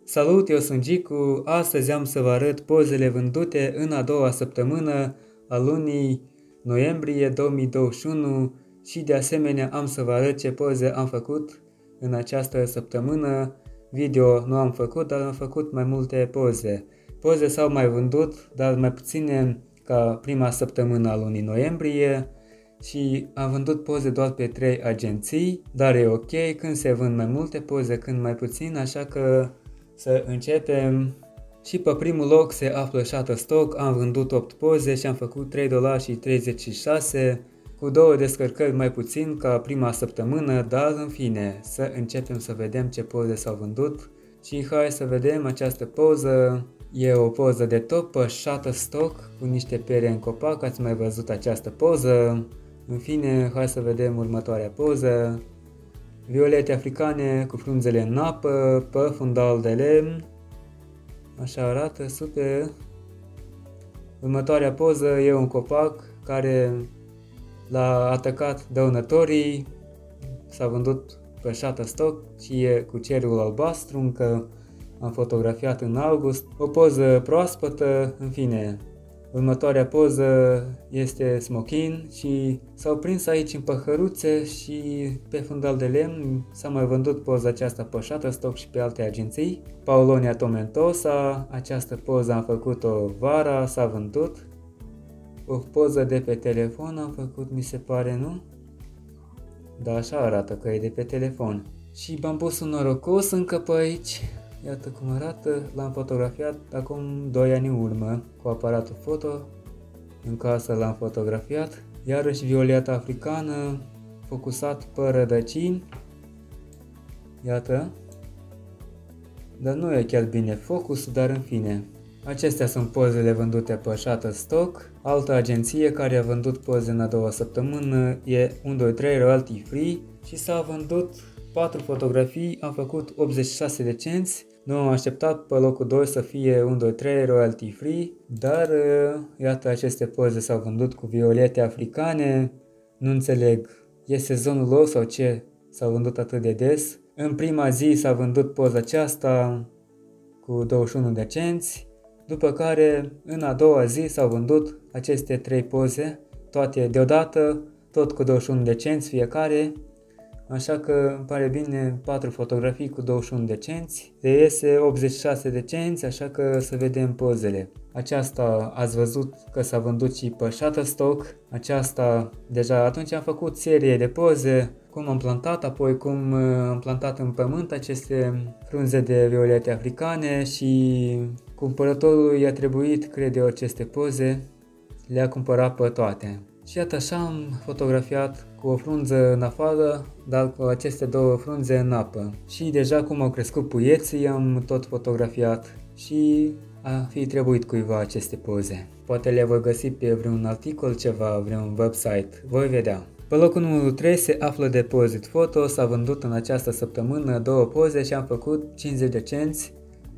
Salut, eu sunt Gicu. Astăzi am să vă arăt pozele vândute în a doua săptămână a lunii noiembrie 2021 și de asemenea am să vă arăt ce poze am făcut în această săptămână. Video nu am făcut, dar am făcut mai multe poze. Poze s-au mai vândut, dar mai puține ca prima săptămână a lunii noiembrie și am vândut poze doar pe 3 agenții, dar e ok când se vând mai multe poze, când mai puțin, așa că să începem. Și pe primul loc se află Shutterstock, am vândut 8 poze și am făcut $3,36 cu 2 descărcări mai puțin ca prima săptămână, dar în fine, să începem să vedem ce poze s-au vândut. Și hai să vedem această poză. E o poză de top pe Shutterstock cu niște pere în copac, ați mai văzut această poză. În fine, hai să vedem următoarea poză. Violete africane cu frunzele în apă, pe fundal de lemn. Așa arată, super. Următoarea poză e un copac care l-a atacat dăunătorii. S-a vândut pe Shutterstock și e cu cerul albastru, încă am fotografiat în august. O poză proaspătă, în fine. Următoarea poză este smokin și s-au prins aici în păhăruțe și pe fundal de lemn. S-a mai vândut poza aceasta pe Shutterstock și pe alte agenții. Paulonia tomentosa, această poză am făcut-o vara, s-a vândut. O poză de pe telefon am făcut, mi se pare, nu? Da, așa arată că e de pe telefon. Și bambusul norocos încă pe aici. Iată cum arată, l-am fotografiat acum 2 ani în urmă cu aparatul foto, în casă l-am fotografiat. Iarăși violeta africană, focusat pe rădăcini, iată, dar nu e chiar bine focusul, dar în fine. Acestea sunt pozele vândute pe Shutterstock. Altă agenție care a vândut poze în a doua săptămână e 123 Royalty Free și s-a vândut 4 fotografii, am făcut 86 de cenți. Nu am așteptat pe locul 2 să fie 123 Royalty Free, dar iată, aceste poze s-au vândut cu violete africane. Nu înțeleg, e sezonul lor sau ce s-au vândut atât de des. În prima zi s-a vândut poza aceasta cu 21 de cenți, după care în a doua zi s-au vândut aceste 3 poze, toate deodată, tot cu 21 de cenți fiecare. Așa că îmi pare bine, 4 fotografii cu 21 de cenți, se iese 86 de cenți, așa că să vedem pozele. Aceasta ați văzut că s-a vândut și pe Shutterstock, aceasta deja atunci am făcut serie de poze, cum am plantat, apoi cum am plantat în pământ aceste frunze de violete africane și cumpărătorului i-a trebuit, cred eu, aceste poze, le-a cumpărat pe toate. Și iată așa am fotografiat cu o frunză în afară, dar cu aceste 2 frunze în apă. Și deja cum au crescut puieții am tot fotografiat și a fi trebuit cuiva aceste poze. Poate le voi găsi pe vreun articol, ceva, vreun website, voi vedea. Pe locul numărul 3 se află Deposit Photo, s-a vândut în această săptămână 2 poze și am făcut 50 de cenți,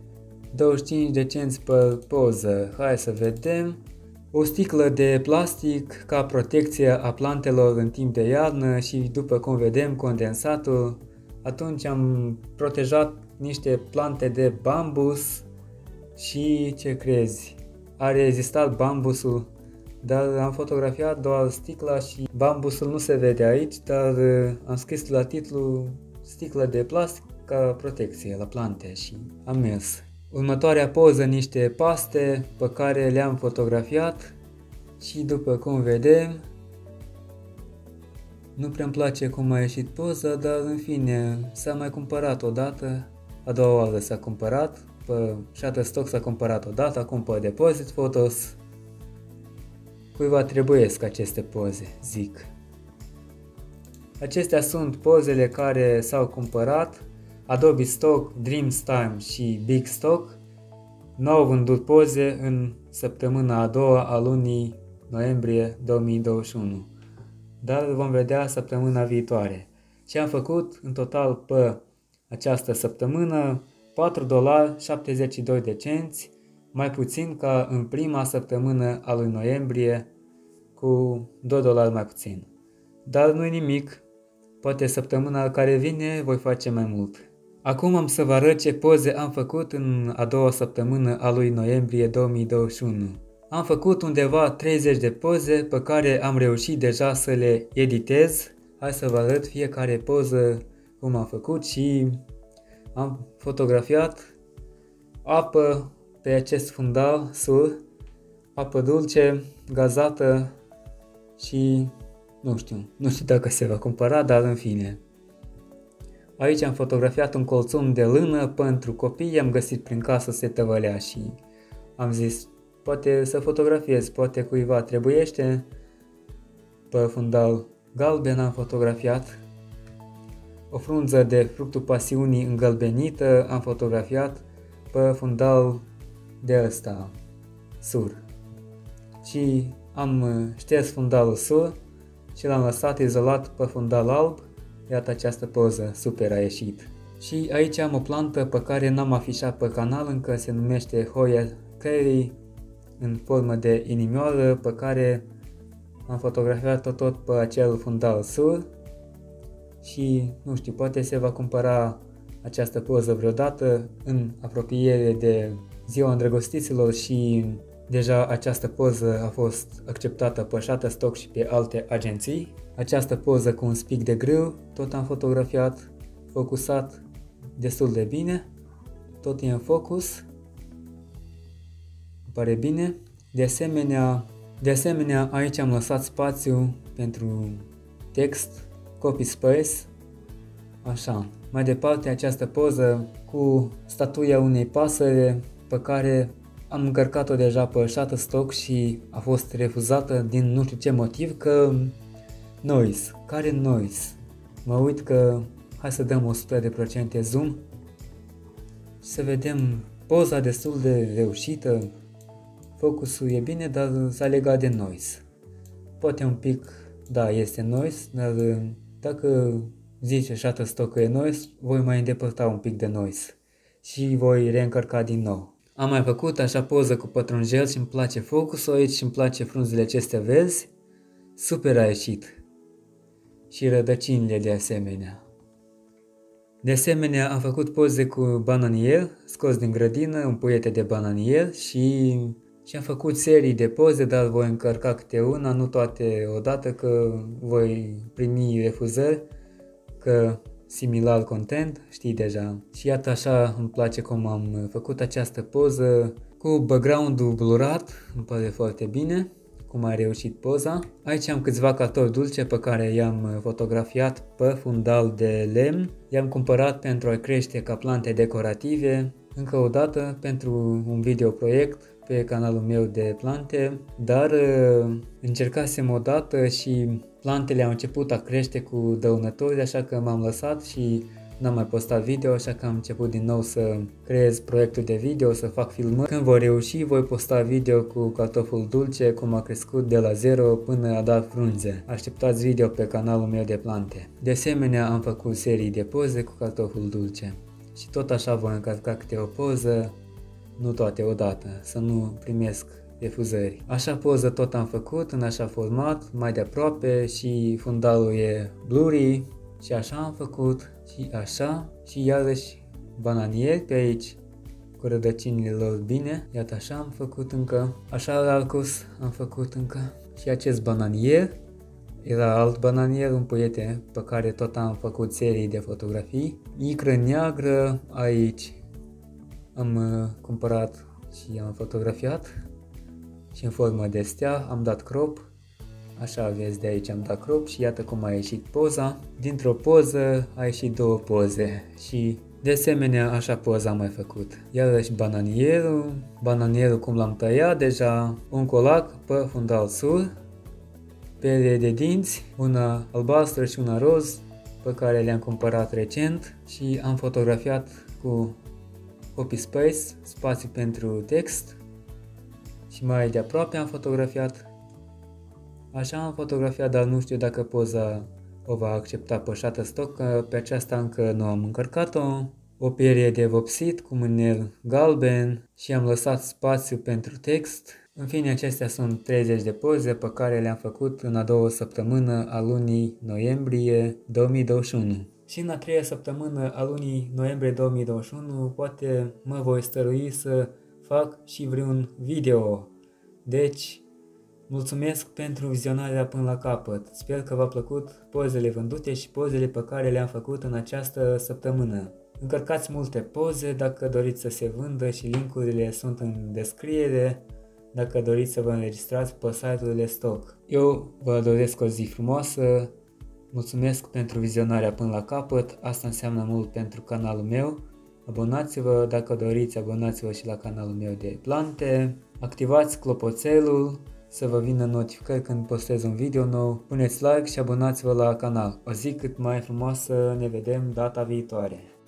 25 de cenți pe poză. Hai să vedem. O sticlă de plastic ca protecție a plantelor în timp de iarnă și după cum vedem condensatul, atunci am protejat niște plante de bambus și ce crezi? A rezistat bambusul, dar am fotografiat doar sticla și bambusul nu se vede aici, dar am scris la titlu sticlă de plastic ca protecție la plante și am mers. Următoarea poză, niște paste pe care le-am fotografiat și după cum vedem, nu prea-mi place cum a ieșit poza, dar în fine, s-a mai cumpărat odată, a doua oară s-a cumpărat, pe Shutterstock s-a cumpărat odată, acum pe Deposit Photos. Cuiva trebuiesc aceste poze, zic. Acestea sunt pozele care s-au cumpărat. Adobe Stock, Dreamstime și Big Stock nu au vândut poze în săptămâna a doua a lunii noiembrie 2021, dar vom vedea săptămâna viitoare. Ce am făcut în total pe această săptămână? $4,72 de cenți, mai puțin ca în prima săptămână a lui noiembrie, cu $2 mai puțin. Dar nu-i nimic, poate săptămâna care vine voi face mai mult. Acum am să vă arăt ce poze am făcut în a doua săptămână a lui noiembrie 2021. Am făcut undeva 30 de poze pe care am reușit deja să le editez. Hai să vă arăt fiecare poză cum am făcut și am fotografiat apă pe acest fundal sur, apă dulce, gazată și nu știu dacă se va cumpăra, dar în fine. Aici am fotografiat un colțun de lână pentru copii, i-am găsit prin casă, se tăvălea și am zis poate să fotografiez, poate cuiva trebuiește. Pe fundal galben am fotografiat o frunză de fructul pasiunii îngălbenită, am fotografiat pe fundal de ăsta sur. Și am șters fundalul sur și l-am lăsat izolat pe fundal alb. Iată această poză, super a ieșit. Și aici am o plantă pe care n-am afișat pe canal încă, se numește Hoya Curry, în formă de inimioară, pe care am fotografiat-o tot pe acel fundal sur. Și nu știu, poate se va cumpăra această poză vreodată în apropiere de Ziua Îndrăgostiților și deja această poză a fost acceptată pe Shutterstock și pe alte agenții. Această poză cu un spic de grâu, tot am fotografiat, focusat destul de bine, tot e în focus, îmi pare bine. De asemenea, aici am lăsat spațiu pentru text, copy space, așa. Mai departe, această poză cu statuia unei pasăre pe care am încărcat-o deja pe Shutterstock și a fost refuzată din nu știu ce motiv, că noise. Care noise? Mă uit că hai să dăm 100% zoom și să vedem poza destul de reușită. Focusul e bine, dar s-a legat de noise. Poate un pic, da, este noise, dar dacă zice Shutterstock că e noise, voi mai îndepărta un pic de noise și voi reîncărca din nou. Am mai făcut așa poză cu pătrunjel și îmi place focusul aici și îmi place frunzele acestea verzi. Super a ieșit. Și rădăcinile de asemenea. De asemenea am făcut poze cu bananier, scos din grădină, un puiete de bananier și am făcut serii de poze, dar voi încărca câte una, nu toate odată că voi primi refuzări, că similar content, știi deja. Și iată așa îmi place cum am făcut această poză cu background-ul blurat, îmi pare foarte bine cum a reușit poza. Aici am câțiva cartofi dulce pe care i-am fotografiat pe fundal de lemn. I-am cumpărat pentru a crește ca plante decorative, încă o dată pentru un videoproiect pe canalul meu de plante, dar încercasem o dată și plantele au început a crește cu dăunători, așa că m-am lăsat și n-am mai postat video, așa că am început din nou să creez proiectul de video, să fac filmări. Când voi reuși, voi posta video cu cartoful dulce, cum a crescut de la 0 până a dat frunze. Așteptați video pe canalul meu de plante. De asemenea, am făcut serii de poze cu cartoful dulce. Și tot așa voi încărca câte o poză, nu toate odată, să nu primesc refuzări. Așa poză tot am făcut, în așa format, mai de aproape și fundalul e blurry. Și așa am făcut și așa și iarăși bananieri pe aici cu rădăcinile lor bine. Iată așa am făcut încă, așa arcus am făcut încă și acest bananier. Era alt bananier, un puiete pe care tot am făcut serii de fotografii. Icră neagră aici am cumpărat și am fotografiat și în formă de stea am dat crop. Așa vezi, de aici am dat crop și iată cum a ieșit poza. Dintr-o poză a ieșit două poze și de asemenea așa poza am mai făcut. Iarăși bananierul cum l-am tăiat deja, un colac pe fundal sur, pere de dinți, una albastră și una roz pe care le-am cumpărat recent și am fotografiat cu copy space, spațiu pentru text și mai de aproape am fotografiat. Așa am fotografiat, dar nu știu dacă poza o va accepta pe Shutterstock, că pe aceasta încă nu am încărcat-o. O perie de vopsit cu mâner galben și am lăsat spațiu pentru text. În fine, acestea sunt 30 de poze pe care le-am făcut în a doua săptămână a lunii noiembrie 2021. Și în a treia săptămână a lunii noiembrie 2021 poate mă voi stărui să fac și vreun video. Deci, mulțumesc pentru vizionarea până la capăt. Sper că v-a plăcut pozele vândute și pozele pe care le-am făcut în această săptămână. Încărcați multe poze dacă doriți să se vândă și linkurile sunt în descriere dacă doriți să vă înregistrați pe site-urile stock. Eu vă doresc o zi frumoasă, mulțumesc pentru vizionarea până la capăt, asta înseamnă mult pentru canalul meu. Abonați-vă dacă doriți, abonați-vă și la canalul meu de plante, activați clopoțelul să vă vină notificări când postez un video nou, puneți like și abonați-vă la canal. O zi cât mai frumoasă, ne vedem data viitoare!